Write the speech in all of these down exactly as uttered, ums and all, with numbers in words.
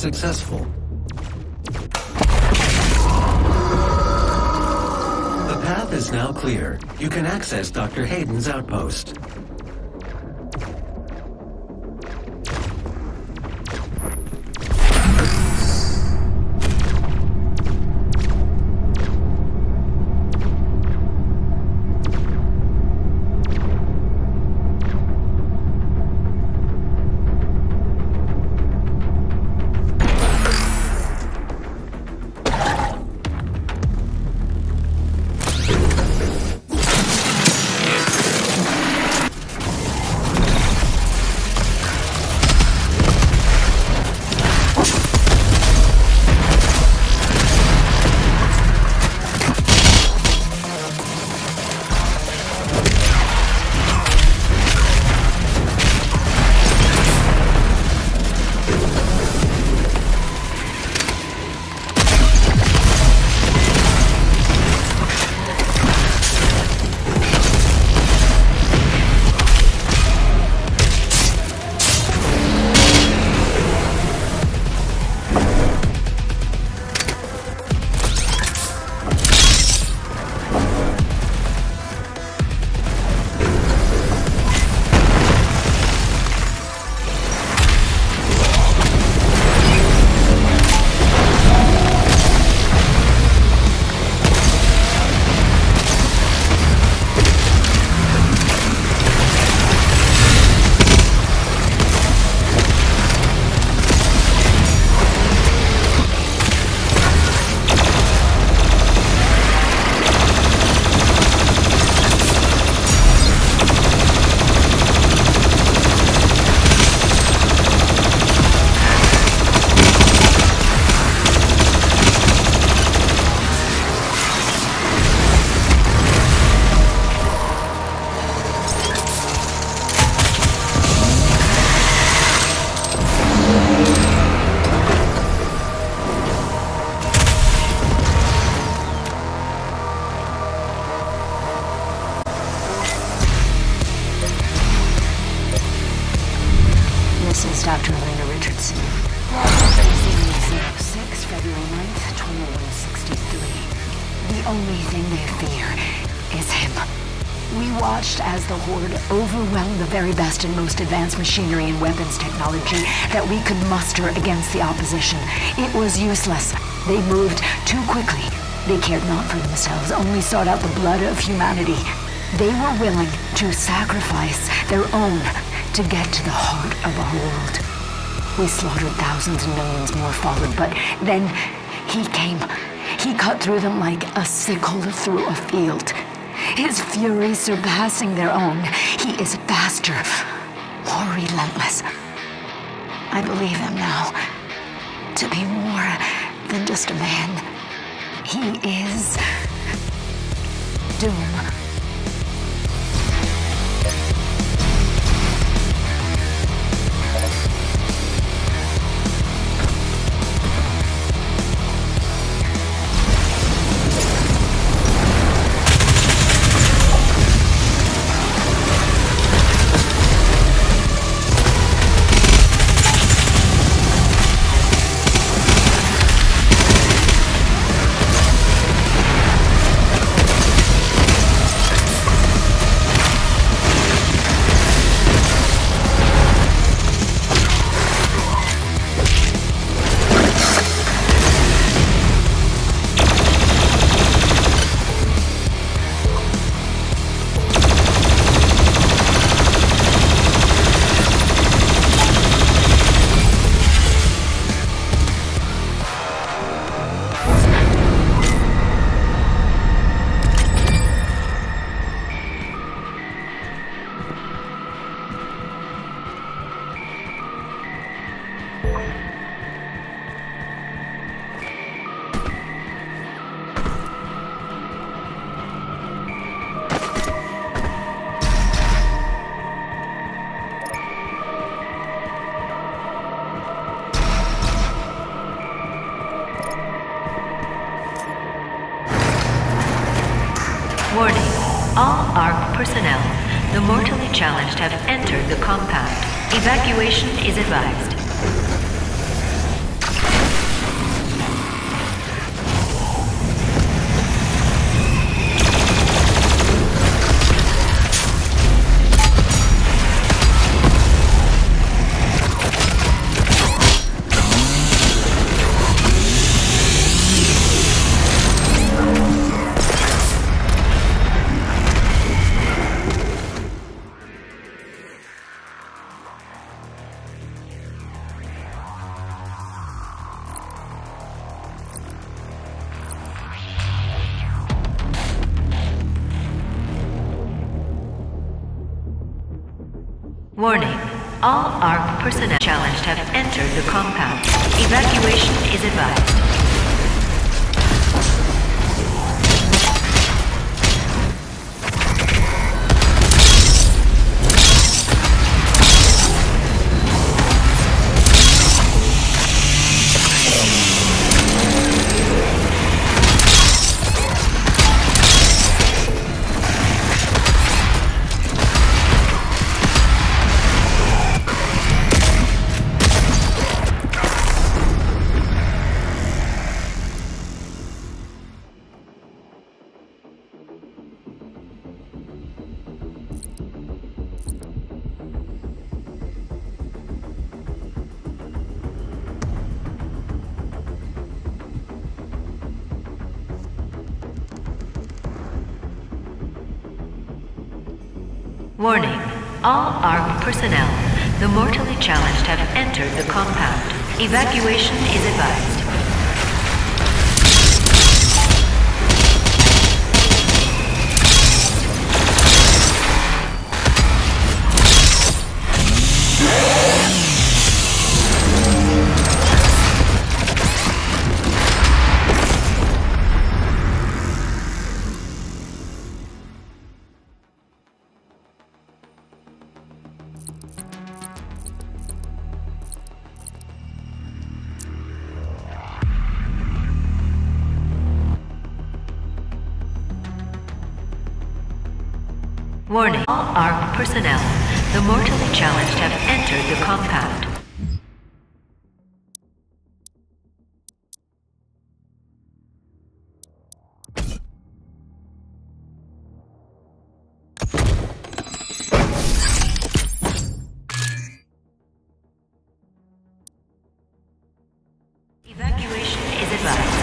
successful. The path is now clear. You can access Doctor Hayden's outpost. Doctor Elena Richardson. six, February ninth, twenty-one sixty-three. The only thing they fear is him. We watched as the Horde overwhelmed the very best and most advanced machinery and weapons technology that we could muster against the opposition. It was useless. They moved too quickly. They cared not for themselves, only sought out the blood of humanity. They were willing to sacrifice their own to get to the heart of our world. We slaughtered thousands and millions more followed, but then he came. He cut through them like a sickle through a field. His fury surpassing their own. He is faster, more relentless. I believe him now to be more than just a man. He is Doom. Warning. All ARC personnel, the mortally challenged have entered the compound. Evacuation is advised. Warning. All ARC personnel challenged have entered the compound. Evacuation is advised. Warning. All ARC personnel, the mortally challenged have entered the compound. Evacuation is advised. Warning. All ARC personnel, the mortally challenged have entered the compound. Evacuation is advised.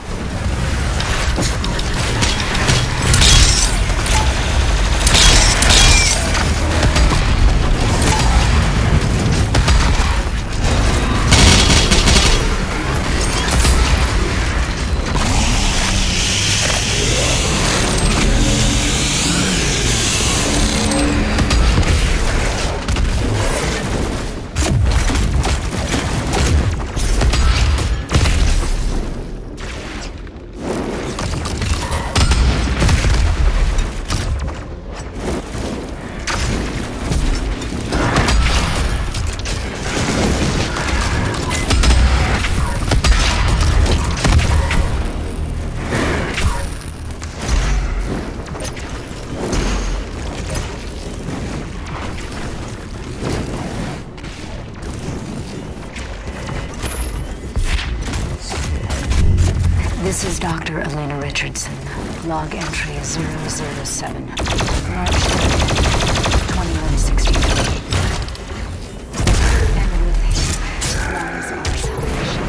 This is Doctor Elena Richardson. Log entry zero zero seven. March twenty-one sixty-three. And with him lies our salvation.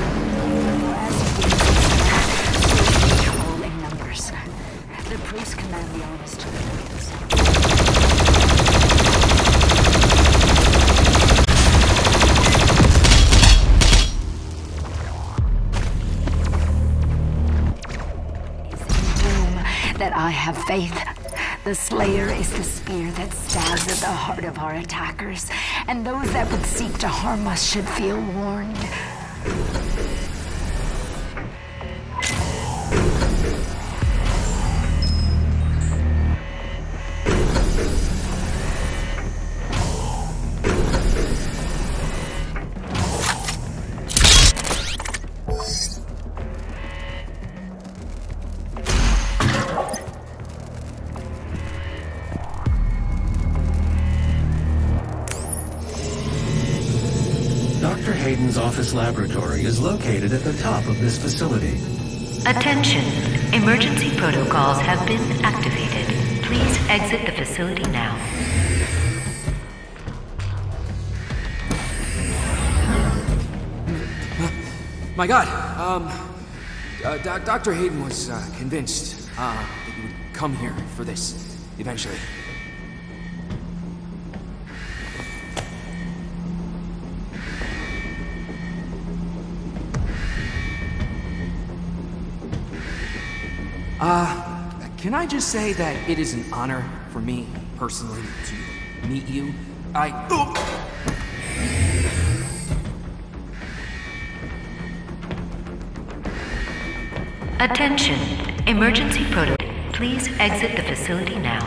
As he control in numbers, the priests command the armies to defend themselves. That I have faith. The Slayer is the spear that stabs at the heart of our attackers, and those that would seek to harm us should feel warned. Doctor Hayden's office laboratory is located at the top of this facility. Attention. Emergency protocols have been activated. Please exit the facility now. My God, um, uh, Doc Doctor Hayden was uh, convinced uh, that you would come here for this, eventually. Uh, can I just say that it is an honor for me, personally, to meet you? I... Oh. Attention. Emergency protocol. Please exit the facility now.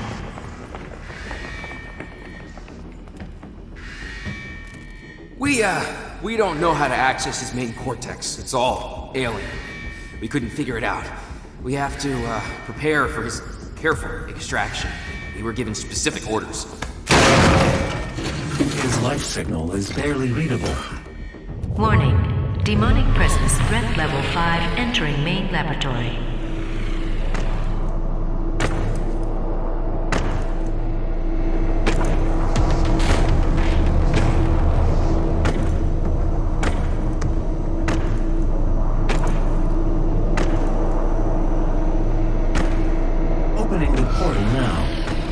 We, uh, we don't know how to access his main cortex. It's all alien. We couldn't figure it out. We have to, uh, prepare for his careful extraction. We were given specific orders. His life signal is barely readable. Warning. Demonic presence threat level five entering main laboratory. Opening the portal now.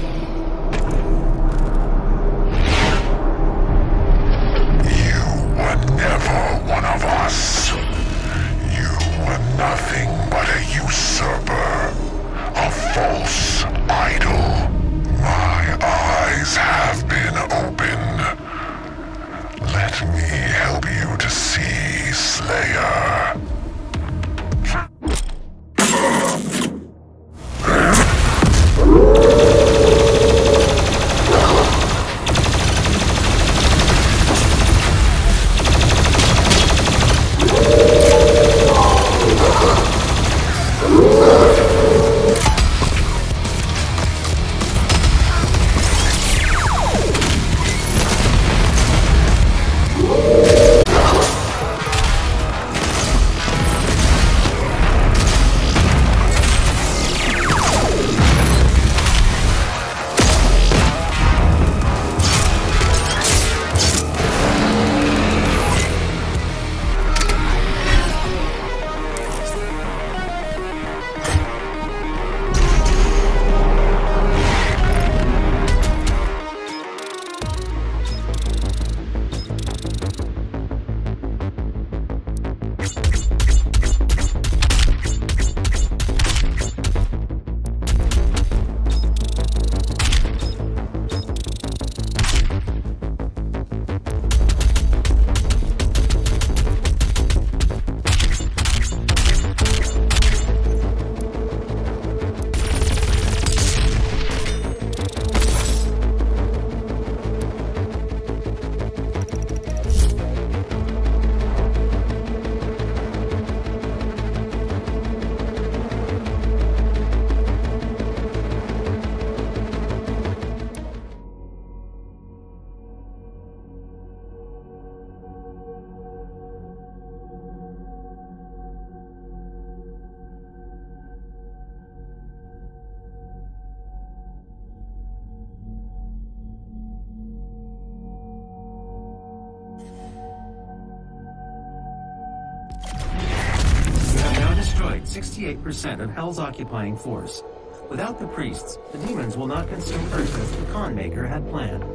sixty-eight percent of Hell's occupying force. Without the priests, the demons will not consume Earth as the Khan Maker had planned.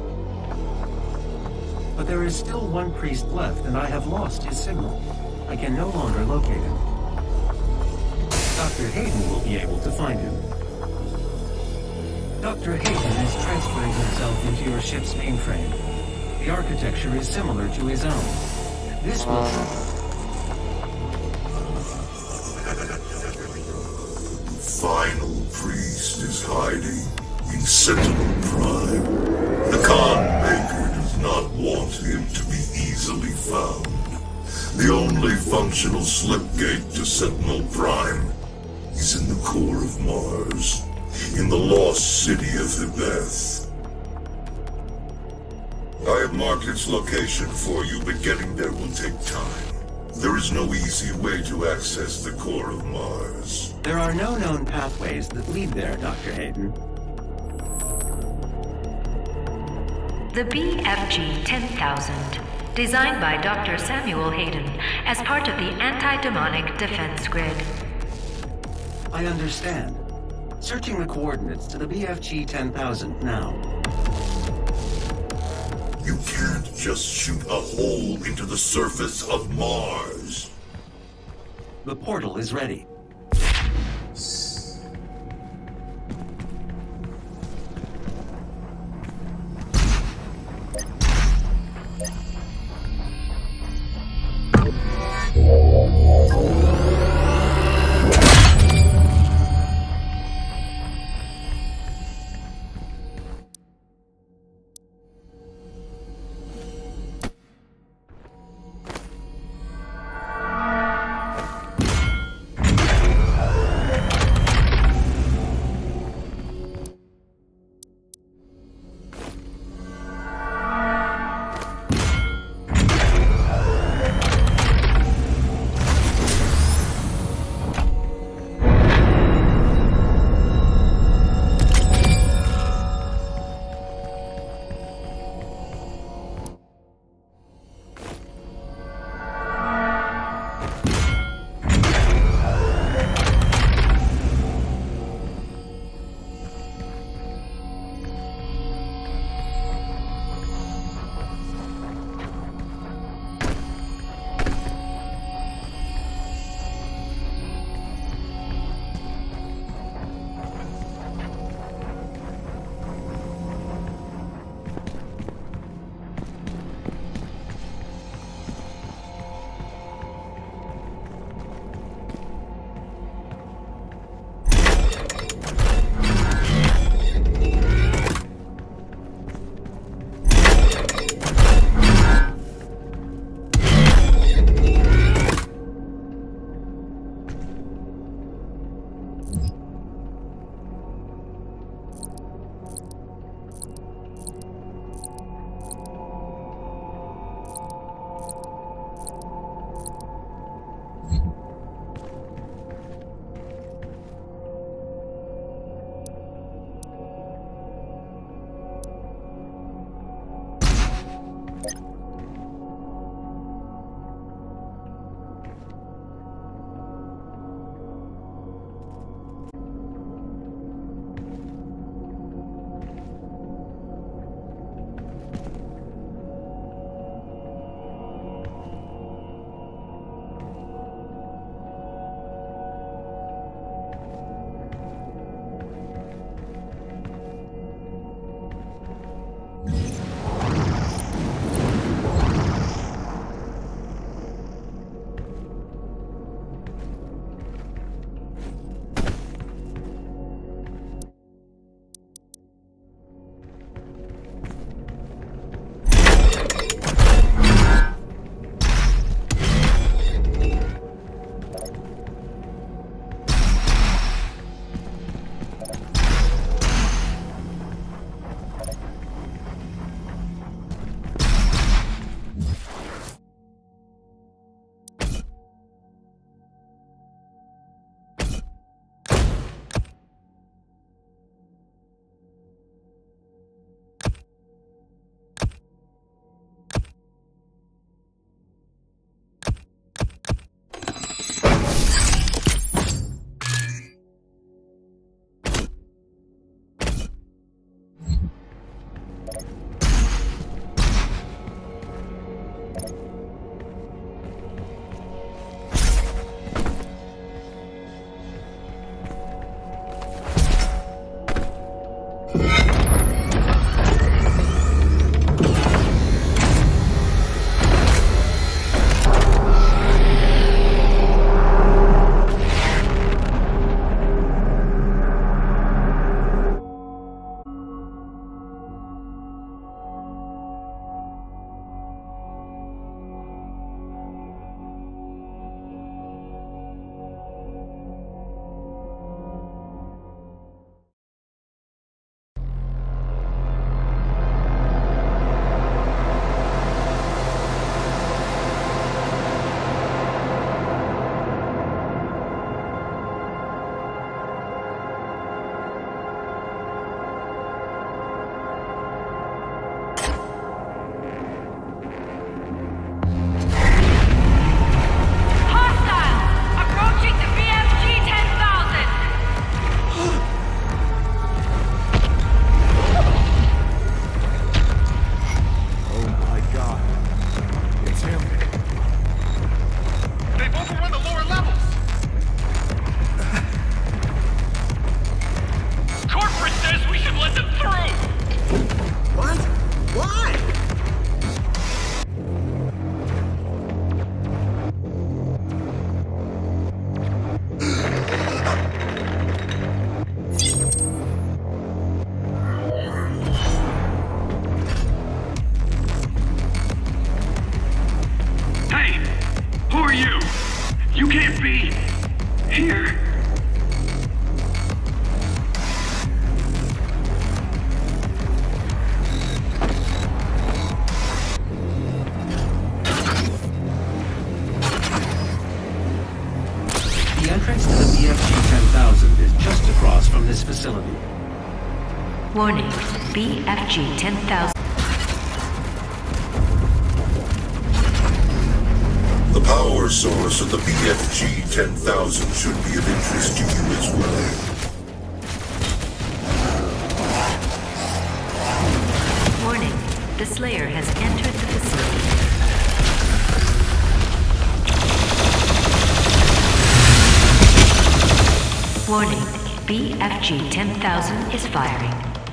But there is still one priest left, and I have lost his signal. I can no longer locate him. Doctor Hayden will be able to find him. Doctor Hayden is transferring himself into your ship's mainframe. The architecture is similar to his own. This will... Final priest is hiding in Sentinel Prime. The Khan Maker does not want him to be easily found. The only functional slipgate to Sentinel Prime is in the core of Mars, in the lost city of Hibeth. I have marked its location for you, but getting there will take time. There is no easy way to access the core of Mars. There are no known pathways that lead there, Doctor Hayden. The B F G ten thousand, designed by Doctor Samuel Hayden as part of the Anti-Demonic Defense Grid. I understand. Searching the coordinates to the B F G ten thousand now. You can't just shoot a hole into the surface of Mars. The portal is ready. facility. Warning, B F G ten thousand. The power source of the B F G ten thousand should be of interest to you as well. Warning, the Slayer has entered the facility. Warning, B F G ten thousand is firing.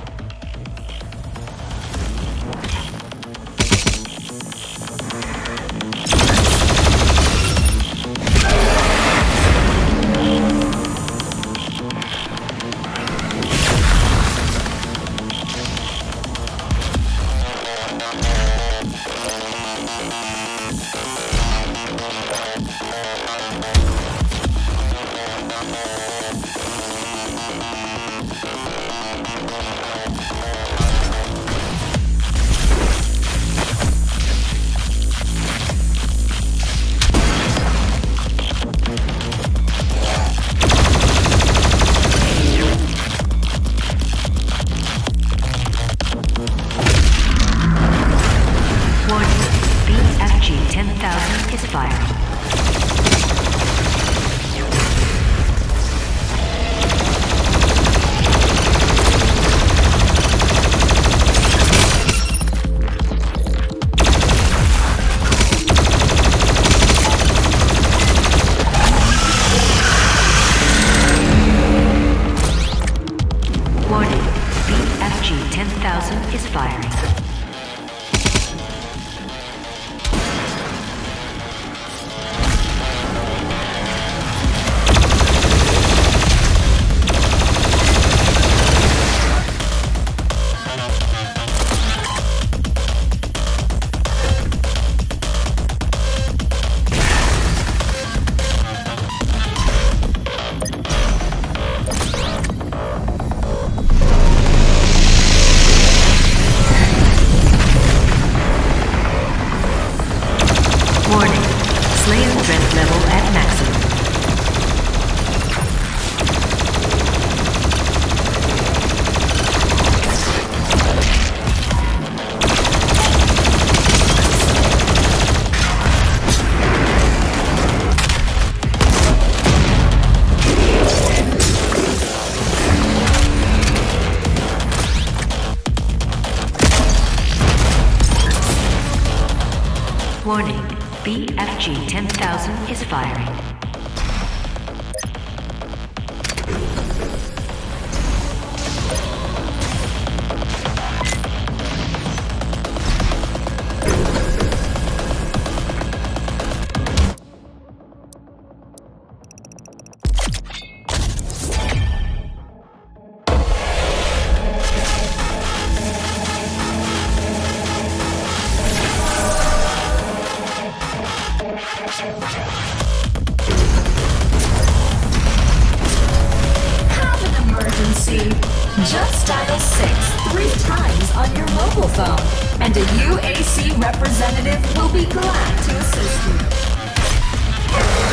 Warning, B F G ten thousand is firing. Just dial six three times on your mobile phone, and a U A C representative will be glad to assist you.